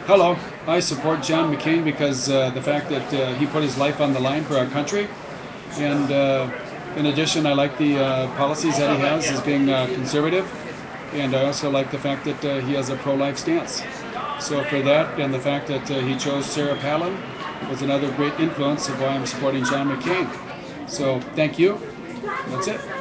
Hello, I support John McCain because the fact that he put his life on the line for our country, and in addition, I like the policies that he has as being conservative, and I also like the fact that he has a pro-life stance. So for that, and the fact that he chose Sarah Palin was another great influence of why I'm supporting John McCain. So thank you. That's it.